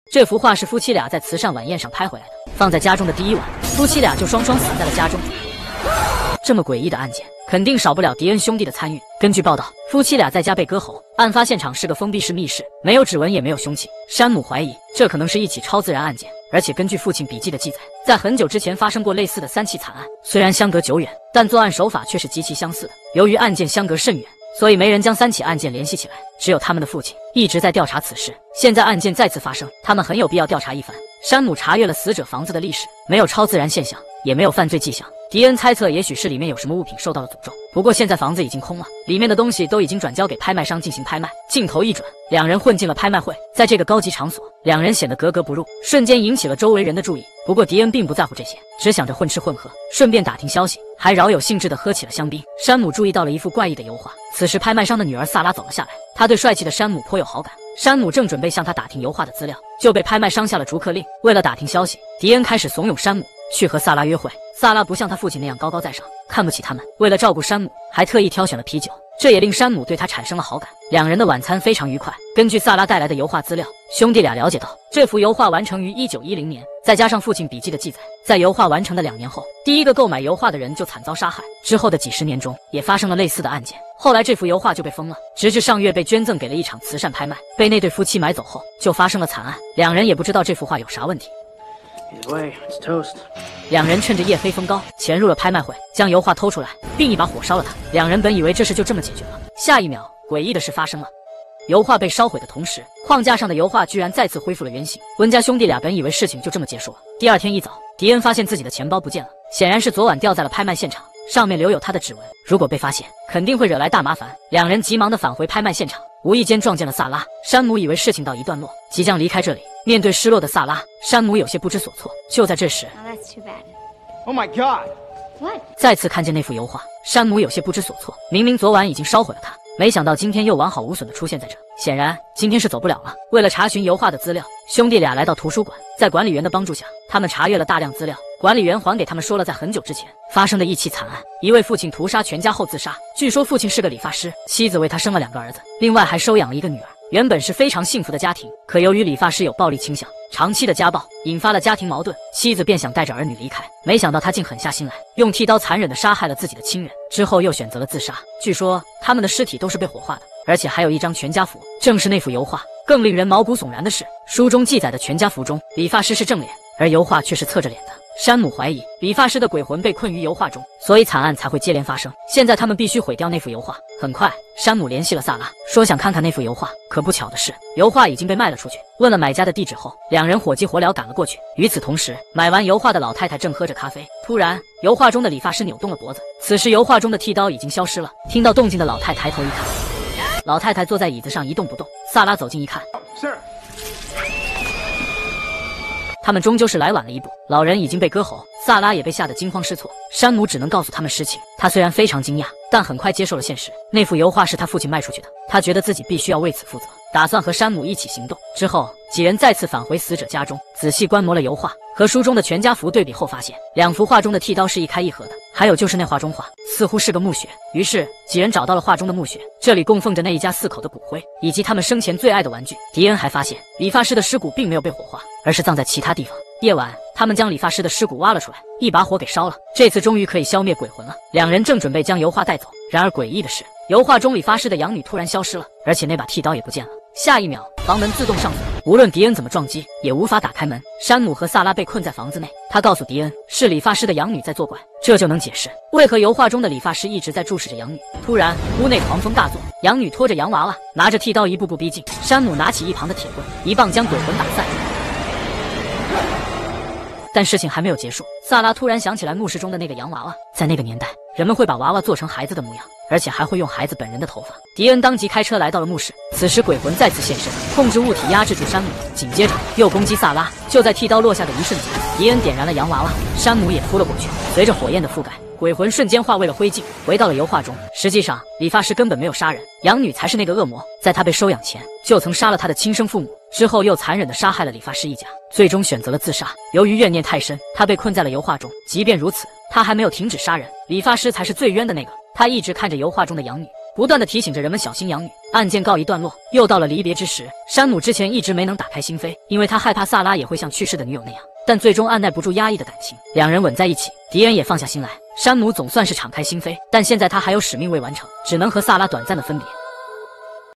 这幅画是夫妻俩在慈善晚宴上拍回来的，放在家中的第一晚，夫妻俩就双双死在了家中。这么诡异的案件，肯定少不了迪恩兄弟的参与。根据报道，夫妻俩在家被割喉，案发现场是个封闭式密室，没有指纹也没有凶器。山姆怀疑这可能是一起超自然案件，而且根据父亲笔记的记载，在很久之前发生过类似的3起惨案，虽然相隔久远，但作案手法却是极其相似的。由于案件相隔甚远，所以没人将3起案件联系起来，只有他们的父亲一直在调查此事。现在案件再次发生，他们很有必要调查一番。山姆查阅了死者房子的历史，没有超自然现象，也没有犯罪迹象。迪恩猜测也许是里面有什么物品受到了诅咒，不过现在房子已经空了，里面的东西都已经转交给拍卖商进行拍卖。镜头一转，两人混进了拍卖会，在这个高级场所，两人显得格格不入，瞬间引起了周围人的注意。不过迪恩并不在乎这些，只想着混吃混喝，顺便打听消息，还饶有兴致地喝起了香槟。山姆注意到了一幅怪异的油画，此时拍卖商的女儿萨拉走了下来，她对帅气的山姆颇有好感。山姆正准备向他打听油画的资料，就被拍卖商下了逐客令。为了打听消息，迪恩开始怂恿山姆去和萨拉约会。萨拉不像他父亲那样高高在上，看不起他们，为了照顾山姆，还特意挑选了啤酒，这也令山姆对他产生了好感。两人的晚餐非常愉快。根据萨拉带来的油画资料，兄弟俩了解到这幅油画完成于1910年，再加上父亲笔记的记载，在油画完成的2年后，第一个购买油画的人就惨遭杀害。之后的几十年中，也发生了类似的案件。后来这幅油画就被封了，直至上月被捐赠给了一场慈善拍卖，被那对夫妻买走后，就发生了惨案。两人也不知道这幅画有啥问题。两人趁着夜黑风高潜入了拍卖会，将油画偷出来，并一把火烧了它。两人本以为这事就这么解决了，下一秒诡异的事发生了。油画被烧毁的同时，框架上的油画居然再次恢复了原形。温家兄弟俩本以为事情就这么结束了。第二天一早，迪恩发现自己的钱包不见了，显然是昨晚掉在了拍卖现场，上面留有他的指纹，如果被发现，肯定会惹来大麻烦。两人急忙地返回拍卖现场，无意间撞见了萨拉。山姆以为事情到一段落，即将离开这里。面对失落的萨拉，山姆有些不知所措。就在这时 Oh my God! What? 再次看见那幅油画，山姆有些不知所措。明明昨晚已经烧毁了它，没想到今天又完好无损地出现在这，显然今天是走不了了。为了查询油画的资料，兄弟俩来到图书馆，在管理员的帮助下，他们查阅了大量资料。管理员还给他们说了在很久之前发生的一起惨案，一位父亲屠杀全家后自杀。据说父亲是个理发师，妻子为他生了2个儿子，另外还收养了一个女儿。原本是非常幸福的家庭，可由于理发师有暴力倾向，长期的家暴引发了家庭矛盾，妻子便想带着儿女离开，没想到他竟狠下心来，用剃刀残忍地杀害了自己的亲人，之后又选择了自杀。据说他们的尸体都是被火化的，而且还有一张全家福，正是那幅油画。更令人毛骨悚然的是，书中记载的全家福中，理发师是正脸，而油画却是侧着脸的。山姆怀疑理发师的鬼魂被困于油画中，所以惨案才会接连发生。现在他们必须毁掉那幅油画。很快，山姆联系了萨拉，说想看看那幅油画。可不巧的是，油画已经被卖了出去。问了买家的地址后，两人火急火燎赶了过去。与此同时，买完油画的老太太正喝着咖啡，突然，油画中的理发师扭动了脖子。此时，油画中的剃刀已经消失了。听到动静的老太抬头一看，老太太坐在椅子上一动不动。萨拉走近一看，他们终究是来晚了一步，老人已经被割喉，萨拉也被吓得惊慌失措。山姆只能告诉他们实情。他虽然非常惊讶，但很快接受了现实，那幅油画是他父亲卖出去的。他觉得自己必须要为此负责，打算和山姆一起行动。之后，几人再次返回死者家中，仔细观摩了油画，和书中的全家福对比后发现，2幅画中的剃刀是一开一合的，还有就是那画中画似乎是个墓穴。于是几人找到了画中的墓穴，这里供奉着那一家4口的骨灰，以及他们生前最爱的玩具。迪恩还发现，理发师的尸骨并没有被火化，而是葬在其他地方。夜晚，他们将理发师的尸骨挖了出来，一把火给烧了。这次终于可以消灭鬼魂了。两人正准备将油画带走，然而诡异的是，油画中理发师的养女突然消失了，而且那把剃刀也不见了。下一秒，房门自动上锁，无论迪恩怎么撞击，也无法打开门。山姆和萨拉被困在房子内，他告诉迪恩，是理发师的养女在作怪，这就能解释为何油画中的理发师一直在注视着养女。突然，屋内狂风大作，养女拖着洋娃娃，拿着剃刀一步步逼近。山姆拿起一旁的铁棍，一棒将鬼魂打散。但事情还没有结束，萨拉突然想起来墓室中的那个洋娃娃。在那个年代，人们会把娃娃做成孩子的模样，而且还会用孩子本人的头发。迪恩当即开车来到了墓室，此时鬼魂再次现身，控制物体压制住山姆，紧接着又攻击萨拉。就在剃刀落下的一瞬间，迪恩点燃了洋娃娃，山姆也扑了过去。随着火焰的覆盖，鬼魂瞬间化为了灰烬，回到了油画中。实际上，理发师根本没有杀人，养女才是那个恶魔。在他被收养前，就曾杀了他的亲生父母，之后又残忍地杀害了理发师一家，最终选择了自杀。由于怨念太深，他被困在了油画中。即便如此，他还没有停止杀人，理发师才是最冤的那个。他一直看着油画中的养女， 不断的提醒着人们小心养女。案件告一段落，又到了离别之时。山姆之前一直没能打开心扉，因为他害怕萨拉也会像去世的女友那样，但最终按耐不住压抑的感情，两人吻在一起。迪恩也放下心来，山姆总算是敞开心扉，但现在他还有使命未完成，只能和萨拉短暂的分别。